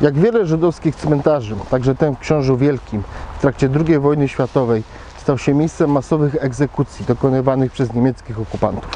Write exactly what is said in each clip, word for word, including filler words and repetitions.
Jak wiele żydowskich cmentarzy, także ten w Książu Wielkim, w trakcie drugiej wojny światowej stał się miejscem masowych egzekucji dokonywanych przez niemieckich okupantów.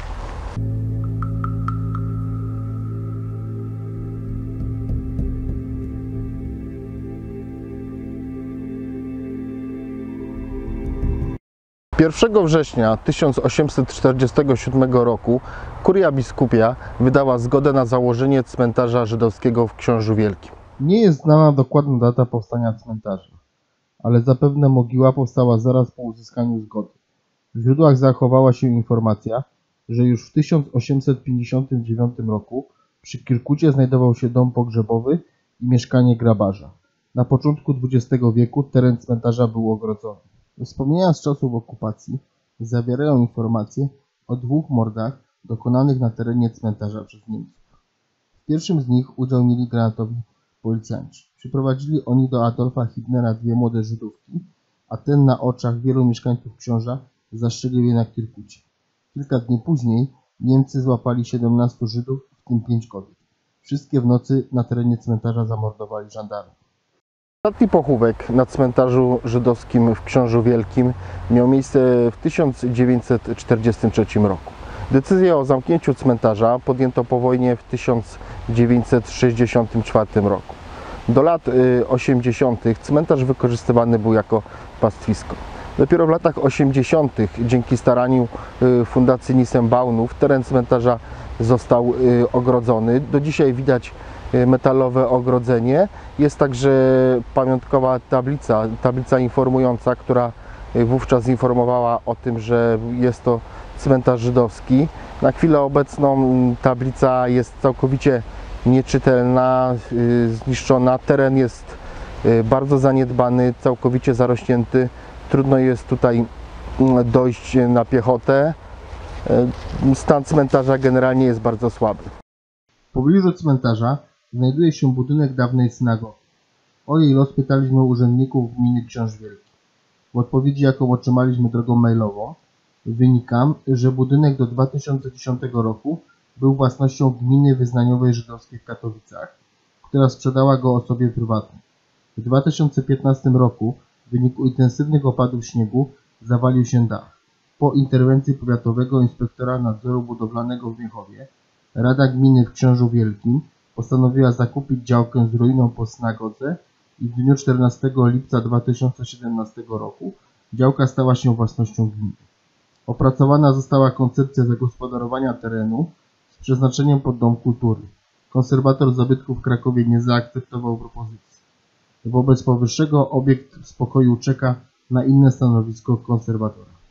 pierwszego września tysiąc osiemset czterdziestego siódmego roku kuria biskupia wydała zgodę na założenie cmentarza żydowskiego w Książu Wielkim. Nie jest znana dokładna data powstania cmentarza, ale zapewne mogiła powstała zaraz po uzyskaniu zgody. W źródłach zachowała się informacja, że już w tysiąc osiemset pięćdziesiątym dziewiątym roku przy Kirkucie znajdował się dom pogrzebowy i mieszkanie grabarza. Na początku dwudziestego wieku teren cmentarza był ogrodzony. Wspomnienia z czasów okupacji zawierają informacje o dwóch mordach dokonanych na terenie cmentarza przez Niemców. W pierwszym z nich udział mieli granatowi policjanci. Przyprowadzili oni do Adolfa Hitnera dwie młode Żydówki, a ten na oczach wielu mieszkańców Książa zastrzelił je na Kirkucie. Kilka dni później Niemcy złapali siedemnastu Żydów, w tym pięć kobiet. Wszystkie w nocy na terenie cmentarza zamordowali żandarmów. Ostatni pochówek na cmentarzu żydowskim w Książu Wielkim miał miejsce w tysiąc dziewięćset czterdziestym trzecim roku. Decyzję o zamknięciu cmentarza podjęto po wojnie w tysiąc dziewięćset sześćdziesiątym czwartym roku. Do lat osiemdziesiątych cmentarz wykorzystywany był jako pastwisko. Dopiero w latach osiemdziesiątych dzięki staraniu Fundacji Nissenbaunów teren cmentarza został ogrodzony. Do dzisiaj widać metalowe ogrodzenie. Jest także pamiątkowa tablica, tablica informująca, która wówczas informowała o tym, że jest to cmentarz żydowski. Na chwilę obecną tablica jest całkowicie nieczytelna, zniszczona. Teren jest bardzo zaniedbany, całkowicie zarośnięty. Trudno jest tutaj dojść na piechotę. Stan cmentarza generalnie jest bardzo słaby. W pobliżu cmentarza znajduje się budynek dawnej synagogi. O jej los pytaliśmy urzędników gminy Książ Wielki. W odpowiedzi, jaką otrzymaliśmy drogą mailową, wynika, że budynek do dwa tysiące dziesiątego roku był własnością gminy wyznaniowej żydowskiej w Katowicach, która sprzedała go osobie prywatnej. W dwa tysiące piętnastym roku w wyniku intensywnych opadów śniegu zawalił się dach. Po interwencji powiatowego inspektora nadzoru budowlanego w Miechowie Rada Gminy w Książu Wielkim postanowiła zakupić działkę z ruiną po synagodze i w dniu czternastego lipca dwa tysiące siedemnastego roku działka stała się własnością gminy. Opracowana została koncepcja zagospodarowania terenu z przeznaczeniem pod dom kultury. Konserwator zabytków w Krakowie nie zaakceptował propozycji. Wobec powyższego obiekt w spokoju czeka na inne stanowisko konserwatora.